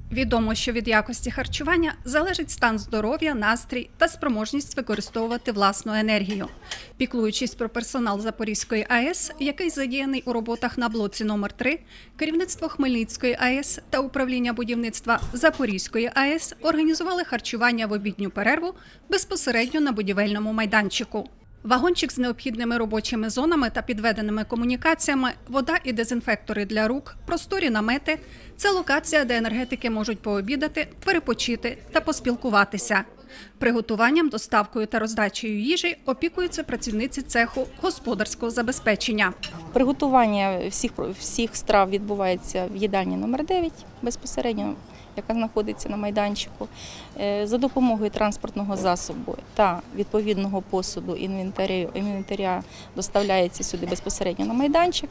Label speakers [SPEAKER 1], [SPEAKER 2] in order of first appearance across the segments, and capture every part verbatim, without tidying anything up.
[SPEAKER 1] Відомо, що від якості харчування залежить стан здоров'я, настрій та спроможність використовувати власну енергію. Піклуючись про персонал Запорізької АЕС, який задіяний у роботах на блоці номер три, керівництво Хмельницької АЕС та управління будівництва Запорізької АЕС організували харчування в обідню перерву безпосередньо на будівельному майданчику. Вагончик з необхідними робочими зонами та підведеними комунікаціями, вода і дезінфектори для рук, просторі намети – це локація, де енергетики можуть пообідати, перепочити та поспілкуватися. Приготуванням, доставкою та роздачею їжі опікуються працівниці цеху господарського забезпечення.
[SPEAKER 2] Приготування всіх, всіх страв відбувається в їдальні номер дев'ять безпосередньо, яка знаходиться на майданчику. За допомогою транспортного засобу та відповідного посуду інвентаря, інвентаря доставляється сюди безпосередньо на майданчик.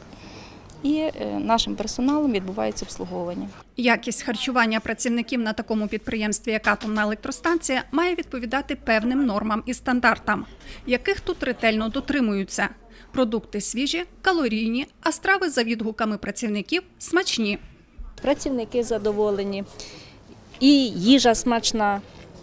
[SPEAKER 2] І нашим персоналом відбувається обслуговування.
[SPEAKER 1] Якість харчування працівників на такому підприємстві, як атомна електростанція, має відповідати певним нормам і стандартам, яких тут ретельно дотримуються. Продукти свіжі, калорійні, а страви за відгуками працівників смачні.
[SPEAKER 3] Працівники задоволені, і їжа смачна,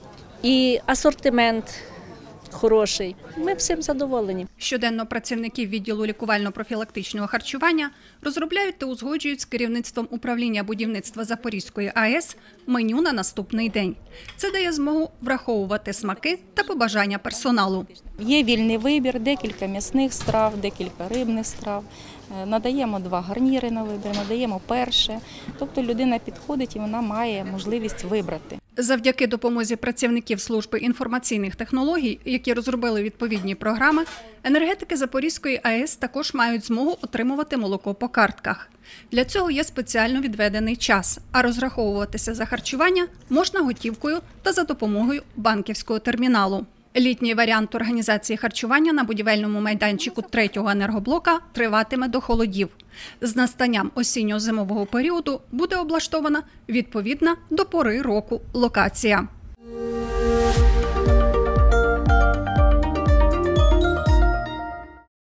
[SPEAKER 3] і асортимент хороший. Ми всім задоволені.
[SPEAKER 1] Щоденно працівників відділу лікувально-профілактичного харчування розробляють та узгоджують з керівництвом управління будівництва Запорізької АЕС меню на наступний день. Це дає змогу враховувати смаки та побажання персоналу.
[SPEAKER 2] Є вільний вибір, декілька м'ясних страв, декілька рибних страв. Надаємо два гарніри на вибір, надаємо перше. Тобто людина підходить і вона має можливість вибрати.
[SPEAKER 1] Завдяки допомозі працівників служби інформаційних технологій, які розробили відповідні програми, енергетики Запорізької АЕС також мають змогу отримувати молоко по картках. Для цього є спеціально відведений час, а розраховуватися за харчування можна готівкою та за допомогою банківського терміналу. Літній варіант організації харчування на будівельному майданчику третього енергоблока триватиме до холодів. З настанням осінньо-зимового періоду буде облаштована відповідна до пори року локація.